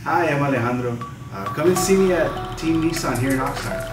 Hi, I'm Alejandro. Come and see me at Team Nissan here in Oxnard.